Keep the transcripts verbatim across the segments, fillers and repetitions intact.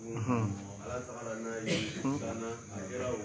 ala tagala n'a ye kana a kɛra o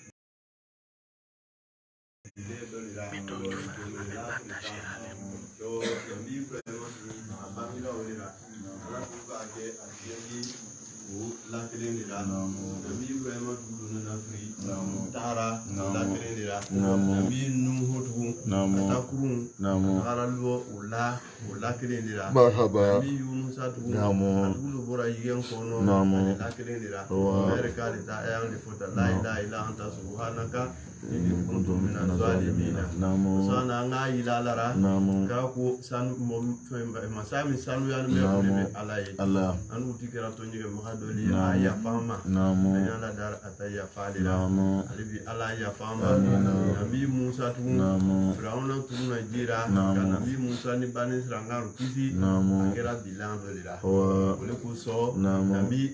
la kelen de la nabi Ibrahima dulu na firi taara la kelen de la nabi Nuhu tugu atakurun taara lo o la o la kelen de la nabi Yunusa tugu atulu bɔra yen kɔnɔ la kelen de la yɛrɛ k'ale ta a y'an de fɔ ta la ilaha illa anta subhanaka inni kuntu minaz zalimina sana an ka yila lara k'a ko sanu masa min sanuyalen bɛ ala ye an n'u ti kɛra tɔnjɛgɛ maga dɔ ye a yafa ma an y'ala dar a ta yafa de la ale bi ala yafa ma nabi Musa tugun Firawuna tugun na jira ka nabi Musa ni Bani Israɛl kisi a kɛra bilan dɔ de la o de kosɔn nabi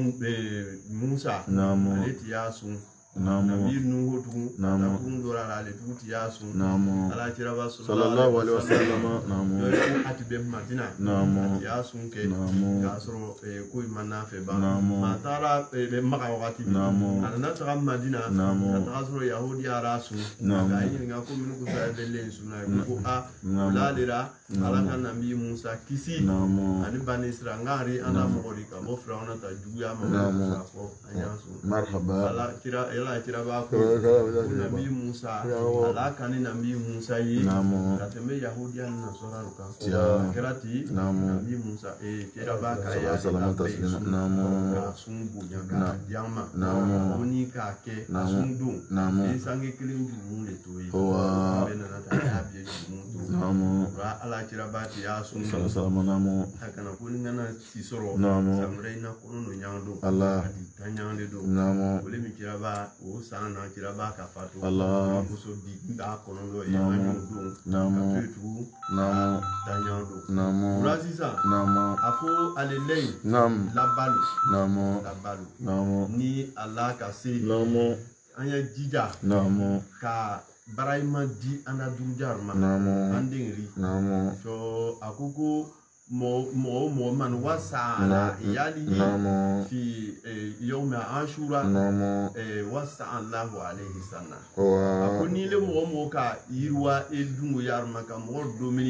Musa ale ti y'a sun nabi Nuhu tugun atakurun dɔra la ale tugun ti y'a sun ala kiraba sallallahu alaihi wasallam dɔ ko a ti bɛ Madina a ti y'a sun kɛ k'a sɔrɔ ko in ma n'a fɛ ban a taara Maka wagati min a nana taga Madina ka taga sɔrɔ Yahudi y'a sun k'a ɲininka ko minnu ko sa bɛ len sun na ye ko a o l'ale la ala ka nabi Musa kisi ani Bani Israɛl ngari an n'a mɔgɔ de ka bɔ Firawuna ta juguya ma Musa fɔ an y'a sun ala kira ala kira b'a ko nabi Musa ala ka ni nabi Musa ye ka tɛmɛ Yahudiya ni Nasara kan a kɛra ten nabi Musa kira b'a ka ye a ka sun bonya ka di an ma ko ni k'a kɛ a sun don ni sange kelen jurumu de to ye a bɛ nana ta a y'a bɛ jurumu to ala kira b'a ti y'a sun a kana ko ni kana si sɔrɔ samura in na kɔnɔ no ɲan don a ti ta ɲan de don ole min kira b'a o san na kira b'a ka fatu muso bi b'a kɔnɔ dɔ ye an y'o don ka to ye tugun ta ɲan don o la sisan a ko ale lɛyi labalo labalo ni ala ka se an ye jija ka barahima di an ka durujar ma an dengeri so a ko ko mɔgɔ mɔgɔ man wasa yali fi yawmi ashura wasa Allahu alayhi sanna a ko ni le mɔgɔ mɔgɔ ka yiriwa e dungo yarma ka mɔgɔ domini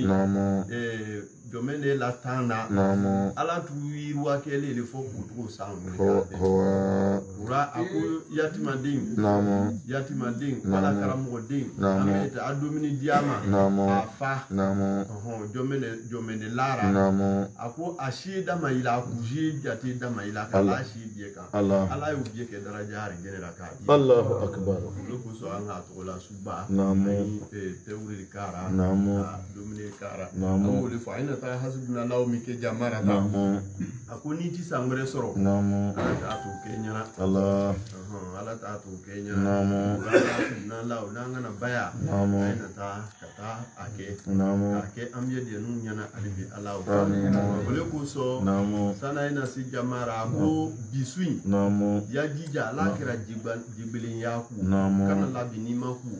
jɔnmɛ de la tan na ala t'u yiriwa kɛlen de fɔ k'u san wura a ko yatimaden yatimaden ala karamɔgɔden an bɛ a domini diya ma a fa jɔnmɛ de lara a ko a si dama ila a kusi jate dama ila ka ala si biye kan ala y'u biye kɛ daraja arijɛnɛ la k'a di Allahu akbar olu kosɔn an k'a tɔgɔ la suba ni tewuri kara domini kara an b'olu fɔ a ye na taa hasibuna law min kɛ jamara la a ko ni ti san wɛrɛ sɔrɔ ala t'a to kɛ ɲɛna ala t'a to kɛ ɲɛna ala law n'an kana baya a ye na taa ka taa a kɛ k'a kɛ an bɛ denu ɲɛna ale bi ala ole kosɔn sana ina si jamara ko bisu in ya jija ala kɛra jigbelen y'a ku kana labi n'i ma ku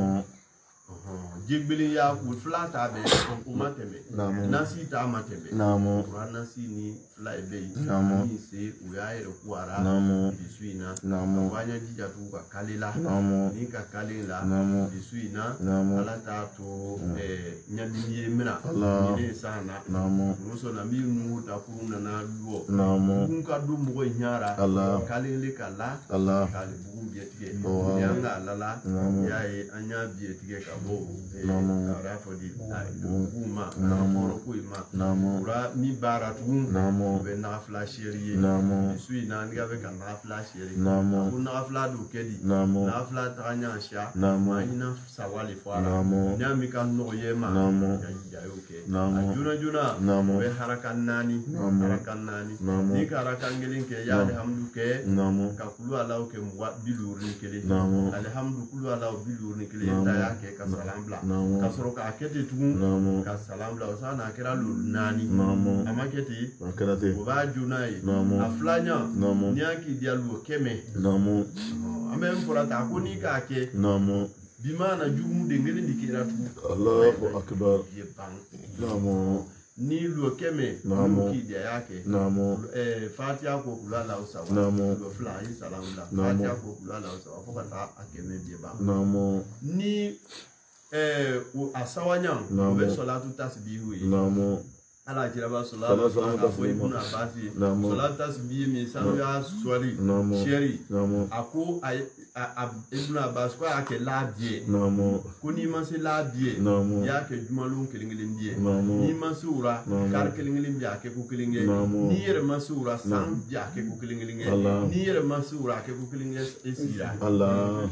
jigbelen y'a ku fila t'a bɛ o ma tɛmɛ nasi t'a ma tɛmɛ ura nasi ni fila ye bɛ yen min se u y'a yɛrɛ ku ara bisu in na o an ya jija t'u ka kale la ni ka kale la bisu in na ala t'a to ɲadimi ye mina ɲinɛ san na muso na min nuhu ta kuru nana luwɔ bugun ka don mɔgɔ in ɲara kale le ka la k'ale bugun biɲɛ tigɛ ni an ka alala y'a ye an y'a biɲɛ tigɛ ka bɔ k'a fɔ di bugun ma kɔrɔko in ma ura min baara tugun o bɛ nagafila seri ye bisu in na n'iga bɛ ka nagafila seri ko nagafila don kɛ di nagafila taga ɲa siya a ɲina sawa le fɔ a la n'i y'a min ka nɔgɔ ye ma ka jija y'o kɛ a jona jona o bɛ haraka naani haraka naani n'i ka haraka kelen kɛ ya alhamdu kɛ ka kulu alaw kɛ mugan bi duuru ni kelen alhamdu kulu alaw bi duuru ni kelen ta y'a kɛ ka salam bila ka sɔrɔ k'a kɛ ten tugun ka salam bila o san n'a kɛra lolu naani a ma kɛ ten o b'a jona ye a filanan n'i y'a k'i diya lu kɛmɛ an bɛ n fɔra ta ko n'i k'a kɛ bimana jugumu den kelen de kɛra tugun Allahu akbar ye ban ni lo keme Namo. ki dia yake Namo. eh fatia ko kula la usawa Namo. lo fla yi salam la Namo. fatia ko kula la usawa fo kata akeme bi ba Namo. ni eh asawanyam Namo. be salatu tasbihu yi Namo. ala jira ba salatu Salatu ka fo tasbihu. ibuna basi Namo. salatu tasbihu mi sanu ya swali Namo. sheri Namo. ako ay ibuna bas ko ake la die Namo. ko ni man se la die Namo. ya ke jumalun kelingelen die Namo. ni masura Namo. kar kelingelen bi ake ko kelingen Namo. ni yere masura sam bi ake ko kelingelen Allah. ni yere masura ake ko kelingen esira Allah.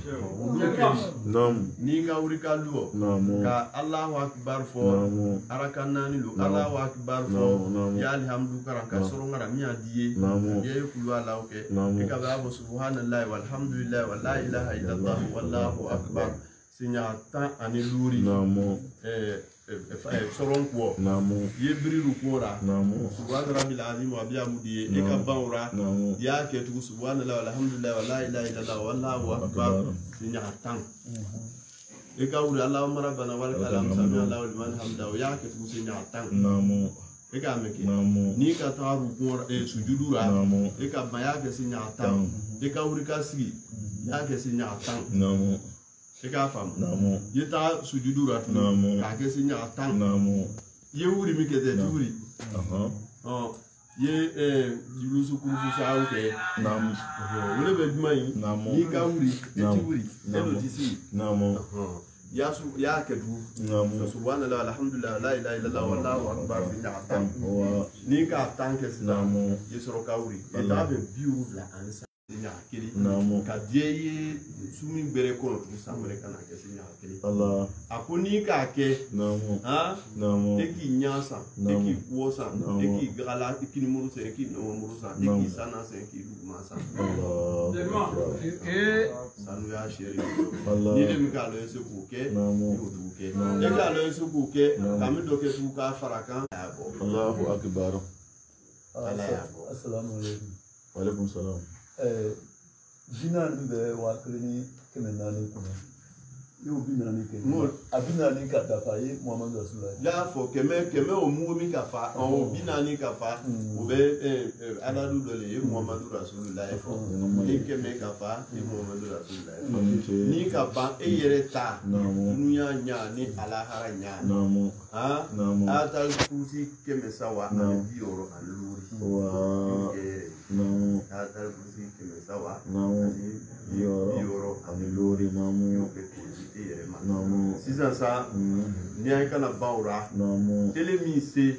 Nam. ni ga wuri ka luo Namo. ka Allahu akbar fo Namo. arakanani lu Namo. Allahu akbar Namo, fo namo. ya alhamdu karan ka Namo. soro ngara mi adiye Namo. ye kulu ala oke Namo. ka ba subhanallahi walhamdulillah wa la ilaha illallah wallahu akbar sinya ta ani luri Namo. eh eh soron ko Namo. ye biriru kora Namo. subhana rabbil azim wa bihamdihi e ka bawra Namo. ya ke tu subhanallahi walhamdulillah wa la ilaha illallah wallahu akbar sinya tan e ka wuri allahumma rabbana wa lakal hamdu sami allahu liman hamdahu ya ke tu sinya tan Namo. e ka meke Namo. ni ka ta ruku e sujudura Namo. e ka baya ke sinya tan e ka wuri ka sigi ya ke sinya tan Namo. e ka fam Namo. ye ta sujudura tu Namo. ka ke sinya tan Namo. ye wuri mi ke te wuri Aha. oh ye eh yulusu kurusu sa ke Nam. wole be duma yi Namo. ni ka wuri e ti wuri e Namo. do ti si Namo. ya su ya ke du Namo. subhanallah alhamdulillah la ilaha illallah wallahu akbar bi ta'tam Wa. ni ka tan ke sina Namo. ye soro ka wuri e ta be biu la ansa ni akili Namo. ka die ye sumi bere ko tu samre kana ke sina akili Allah. akoni ka ke Namo. ha Namo. e ki nyasa e Namo. ki kuosa Namo. e ki gala e ki muru se e ki no muru sa e ki sana se e ki duguma sa Allah. sanu ya sheri Allah. ni de mi ka lo se ku ke Namo. yo du ke Namo. e ka lo se ku ke Namo. ka mi do ke tu ka faraka ya bo Allahu akbar. ala ya bo Assalamu alaikum. Wa alaikum salam. Eh, bina ni bɛ waa kelen ni kɛmɛ naani kɔnɔ. I y'o bi naani kɛ. Mo- A bi naani ka dafa ye Muhammadu Rasulullah. ya fo keme keme o mu mi ka fa o binani ka fa o be aladu do le muhammadu rasulullah fo ni keme ka fa ni muhammadu rasulullah fo ni ka ban e yere ta Namo. dunya nya ni alahara nya Namo. ha Namo. atal kusi keme sawa na Namo. bioro aluri Wa. Eh, Namo. atal kusi keme sawa Namo. ni Yoro. bioro Amilori. Namo. ke kusi te yere ma Namo. sisan sa ni ay kana bawra Namo. ele mi se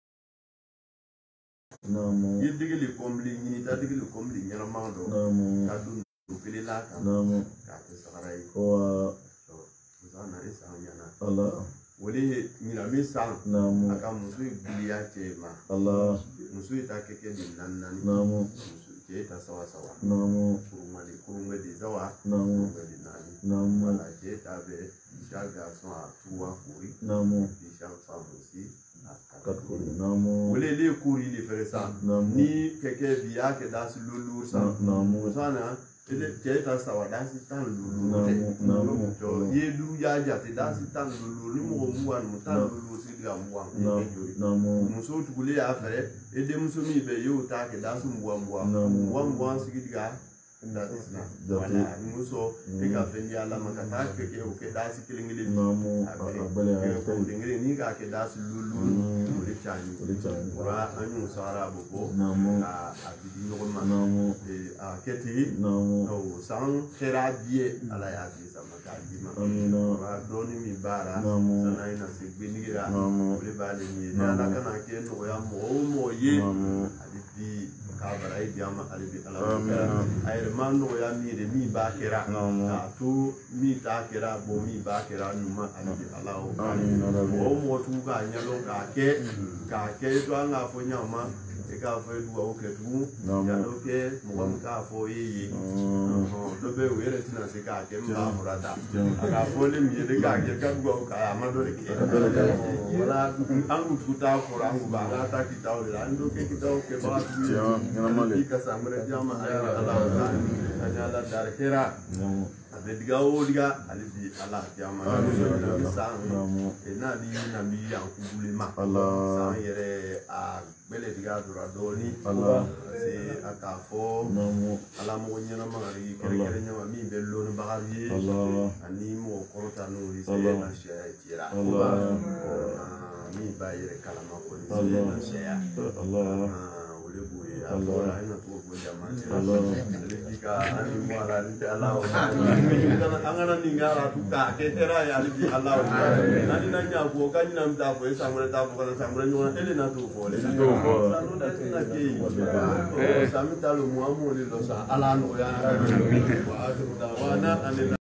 Namo. ye digili kombli ñini ta digili kombli ñanama do Namo. ka dun do kele la kan Namo. ka te sagara yi Wa. so musa na re sa ñana Allah. wole ñina mi sang Namo. aka musu biliya te ma Allah. musu ta keke ni nan nan Namo. musu ke ta sawa sawa Namo. kuruma di kuruma di zawa Namo. kuruma di nani Namo. wala ke ta be shaga so a tuwa kuri Namo. di shang fa musi Katkuri. Namo. wole le kuri le fere sa Namo. ni keke biya ke da su lulu sa Namo. musana ele ke ta sawa da si tan lulu Namo. te Namo. to ye lu ya ja te da si tan lulu ni mo mu an mu tan lulu si ga mu an Namo. ke jori Namo. muso tugule ya fere e de muso mi be yo ta ke da su mu an mu an Namo. mu an mu an si diga nda tisna wala muso e ka fendi ala maka ta ke ke o ke da si kilingili Namo. Abale ke ko ayate. dingiri ni ka ke da si lulu o de chani O de chani. ura anyu sara bobo Namo. a a bidi no ma Namo. e a keti Namo. o san kera biye ala ya bi sama ka di ma Amina. ura doni mi bara Namo. sana ina se gbenigira Namo. ole ba le ni Namo. na kana ke no ya mo o mo ye Namo. ali bi ka bara i diama ali bi ala Amina. ay man no ya mi de mi ba kera Namo. ka to mi ta kera bo mi ba kera numa ali bi ala o Amina rabbi. o mo tu ka nyalo ka ke ka ke to anga fo nyama e ka fo du o ke tu Namo. ya lo ke mo ka fo yi do be we re tina se ka ke mba murata aka fo le mi de ka ke ka go ka ma do ke wala angu tuta ko angu ba la ta ki ta o la ndo ke ki ta o ke ba Tiama, ngana male. ka samre jama ala ala ala dar hera Namo. abediga oliga alibi ala jama sang ena di nabi yang kubulima sang yere a bele diga dura doni se akafo ala mo nyana mari kere kere nyama mi bello no bagari ani mo korota no ise na shaya tira mi ba yere kalama ko ni na shaya Allah ole buye Allah ina to go jama Allah alika ani mo ala ni Allah angana ningara tuka ketera ya alibi Allah nani nanya ko kanyi na mta ko samure ta ko samure no ele na to ko le to ko no da tina ke o samita lo mu amu le lo sa ala no ya wa atu da wana